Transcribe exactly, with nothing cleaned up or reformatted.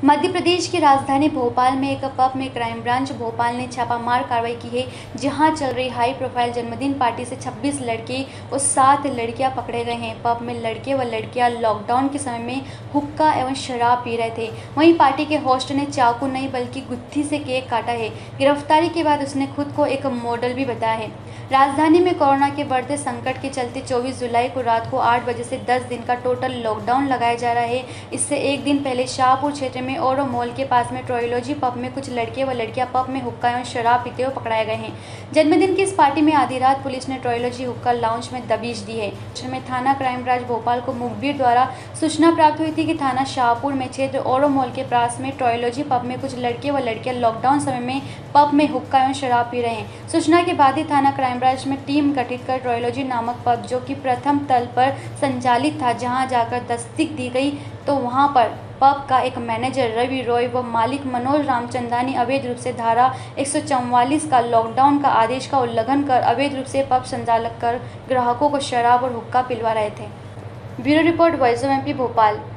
मध्य प्रदेश की राजधानी भोपाल में एक पब में क्राइम ब्रांच भोपाल ने छापामार कार्रवाई की है, जहां चल रही हाई प्रोफाइल जन्मदिन पार्टी से छब्बीस लड़के और सात लड़कियां पकड़े गए हैं। पब में लड़के व लड़कियां लॉकडाउन के समय में हुक्का एवं शराब पी रहे थे। वहीं पार्टी के होस्ट ने चाकू नहीं बल्कि गुत्थी से केक काटा है। गिरफ्तारी के बाद उसने खुद को एक मॉडल भी बताया है। राजधानी में कोरोना के बढ़ते संकट के चलते चौबीस जुलाई को रात को आठ बजे से दस दिन का टोटल लॉकडाउन लगाया जा रहा है। इससे एक दिन पहले शाहपुर क्षेत्र में ओरो मॉल के पास में ट्रायोलॉजी पब में कुछ लड़के व लड़कियां पब में हुक्का एवं शराब पीते हुए पकड़ाए गए हैं। जन्मदिन की इस पार्टी में आधी रात पुलिस ने ट्रायोलॉजी हुक्का लाउंज में दबिश दी है। में थाना क्राइम ब्रांच भोपाल को मुखबिर द्वारा सूचना प्राप्त हुई थी कि थाना शाहपुर में क्षेत्र ओरो मॉल के पास में ट्रायोलॉजी पब में कुछ लड़के व लड़कियां लॉकडाउन समय में पब में हुक्का एवं शराब पी रहे हैं। सूचना के बाद ही थाना क्राइम ब्रांच में टीम गठित कर ट्रायोलॉजी नामक पब, जो कि प्रथम तल पर संचालित था, जहां जाकर तस्दीक दी गई तो वहां पर पब का एक मैनेजर रवि रॉय व मालिक मनोज रामचंदानी अवैध रूप से धारा एक सौ चौवालीस का लॉकडाउन का आदेश का उल्लंघन कर अवैध रूप से पब संचालक कर ग्राहकों को शराब और हुक्का पिलवा रहे थे। Bureau report, voice of MP Bhopal.